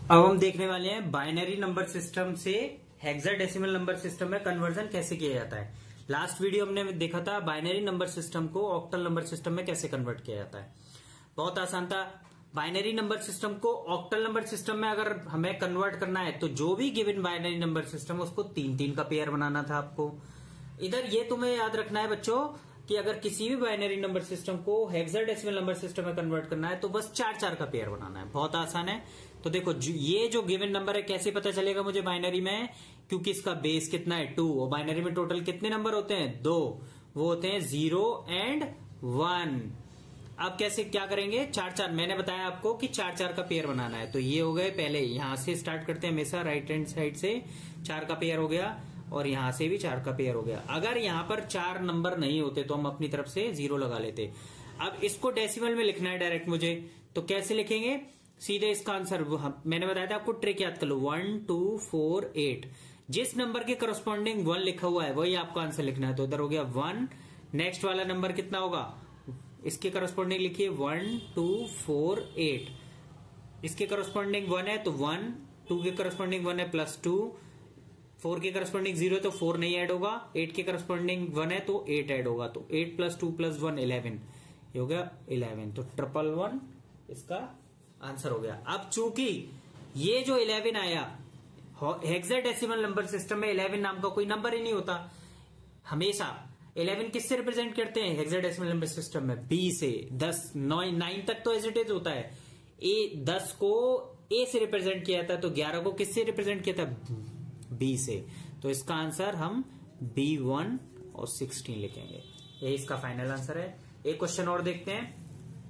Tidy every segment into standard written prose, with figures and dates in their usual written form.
अब हम देखने वाले हैं बाइनरी नंबर सिस्टम से हेक्साडेसिमल नंबर सिस्टम में कन्वर्जन कैसे किया जाता है। लास्ट वीडियो हमने देखा था बाइनरी नंबर सिस्टम को ऑक्टल नंबर सिस्टम में कैसे कन्वर्ट किया जाता है। बहुत आसान था। बाइनरी नंबर सिस्टम को ऑक्टल नंबर सिस्टम में अगर हमें कन्वर्ट करना है तो जो भी गिवन बाइनरी नंबर सिस्टम उसको 3-3 का पेयर बनाना था आपको। इधर ये तुम्हें याद रखना है बच्चों कि अगर किसी भी बाइनरी नंबर सिस्टम को हेक्साडेसिमल नंबर सिस्टम में कन्वर्ट करना है तो बस 4-4 का पेयर बनाना है। बहुत आसान है। तो देखो ये जो गिवन नंबर है कैसे पता चलेगा मुझे बाइनरी में, क्योंकि इसका बेस कितना है 2 और बाइनरी में टोटल कितने नंबर होते हैं 2, वो होते हैं 0 एंड 1। अब कैसे क्या करेंगे 4-4, मैंने बताया आपको कि 4-4 का पेयर बनाना है। तो ये हो गए, पहले यहां से स्टार्ट करते हैं हमेशा, राइट हैंड साइड से 4 का पेयर हो गया और यहां से भी 4 का पेयर हो गया। अगर यहां पर 4 नंबर नहीं होते तो हम अपनी तरफ से 0 लगा लेते। अब इसको डेसिमल में लिखना है डायरेक्ट मुझे, तो कैसे लिखेंगे, सीधे इसका आंसर मैंने बताया था आपको, ट्रिक याद कर लो, 1 2 4 8। जिस नंबर के करस्पॉन्डिंग 1 लिखा हुआ है वही आपको आंसर लिखना है। तो इधर हो गया 1, नेक्स्ट वाला नंबर कितना होगा, इसके करस्पॉन्डिंग लिखिए 1 2 4 8। इसके करस्पॉन्डिंग 1 है तो 1, 2 के करस्पॉन्डिंग 1 है +2, 4 के करस्पॉन्डिंग 0 है तो 4 नहीं ऐड होगा, 8 के करस्पॉन्डिंग 1 है तो 8 ऐड होगा, तो 8 + 2 + 1 11, ये हो गया 11। तो 111 इसका आंसर हो गया। अब चूंकि ये जो 11 आया हेक्साडेसिमल नंबर सिस्टम में 11 नाम का कोई नंबर ही नहीं होता। हमेशा 11 किससे रिप्रेजेंट करते हैं हेक्साडेसिमल नंबर सिस्टम में, बी से। 10 9 तक तो एज इट इज होता है। 10 को ए से रिप्रेजेंट किया था, तो 11 को किससे रिप्रेजेंट किया था, बी से। तो इसका आंसर हम B1 और 16 लिखेंगे। यही इसका फाइनल आंसर है। एक क्वेश्चन और देखते हैं।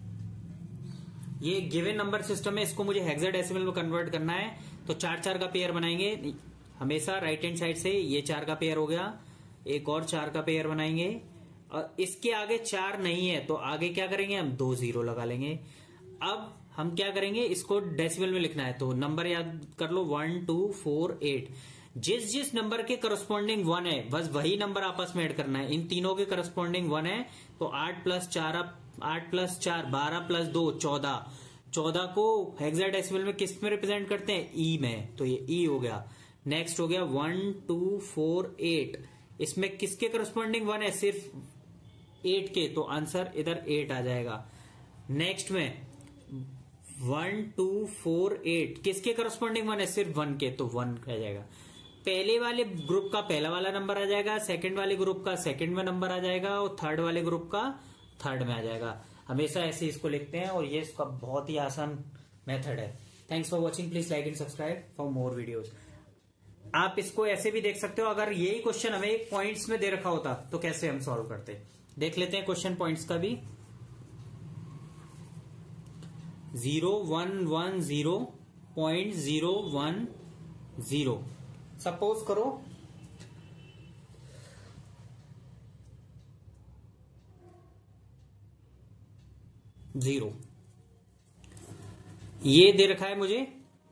ये गिवन नंबर सिस्टम है, इसको मुझे हेक्साडेसिमल में कन्वर्ट करना है तो 4-4 का पेयर बनाएंगे हमेशा राइट हैंड साइड से। ये 4 का पेयर हो गया, एक और 4 का पेयर बनाएंगे और इसके आगे 4 नहीं है तो आगे क्या करेंगे, हम 2 0 लगा लेंगे। अब हम क्या करेंगे, इसको डेसिमल में लिखना है तो नंबर याद कर लो 1 2 4 8। जिस जिस नंबर के करस्पॉन्डिंग 1 है बस वही नंबर आपस में ऐड करना है। इन तीनों के करस्पॉन्डिंग 1 है तो 8 + 4 12 + 2 14। 14 को हेक्साडेसिमल में किस में रिप्रेजेंट करते हैं, ई में, तो ये ई हो गया। नेक्स्ट हो गया 1 2 4 8। इसमें किसके करस्पॉन्डिंग 1 है, सिर्फ 8 के, तो आंसर इधर 8 आ जाएगा। नेक्स्ट में 1 2 4 8 किसके करस्पॉन्डिंग 1 है, सिर्फ 1 के, तो 1 आ जाएगा। पहले वाले ग्रुप का पहला वाला नंबर आ जाएगा, सेकंड वाले ग्रुप का सेकंड में नंबर आ जाएगा और थर्ड वाले ग्रुप का थर्ड में आ जाएगा। हमेशा ऐसे इसको लिखते हैं और ये इसका बहुत ही आसान मेथड है। Thanks for watching, please like and subscribe for more videos. आप इसको ऐसे भी देख सकते हो, अगर यही क्वेश्चन हमें पॉइंट्स में दे रखा होता तो कैसे हम सॉल्व करते, देख लेते हैं क्वेश्चन पॉइंट्स का भी। 0 1 1 0 .010 सपोज करो 0, ये दे रखा है मुझे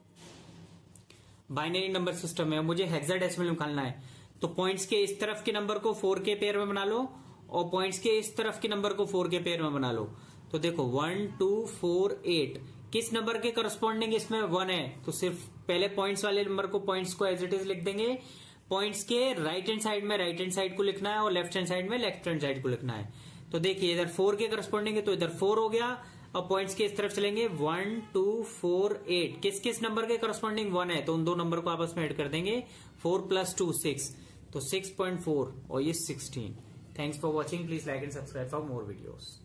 बाइनरी नंबर सिस्टम में, मुझे हेक्साडेसिमल निकालना है। तो पॉइंट्स के इस तरफ के नंबर को 4 के पेयर में बना लो और पॉइंट्स के इस तरफ के नंबर को 4 के पेयर में बना लो। तो देखो 1 2 4 8 किस नंबर के करस्पॉन्डिंग इसमें 1 है, तो सिर्फ पहले पॉइंट्स वाले नंबर को पॉइंट्स को एज इट इज लिख देंगे। पॉइंट्स के राइट हैंड साइड में राइट हैंड साइड को लिखना है और लेफ्ट हैंड साइड में लेफ्ट हैंड साइड को लिखना है। तो देखिए इधर 4 के करस्पॉन्डिंग है तो इधर 4 हो गया और पॉइंट्स के इस तरफ चलेंगे 1 2 4 8 किस किस नंबर के करस्पॉन्डिंग 1 है, तो उन दो नंबर को आपस में ऐड कर देंगे। 4 + 2 6, तो 6.4 और ये 16। Thanks for watching, please like and subscribe for more videos.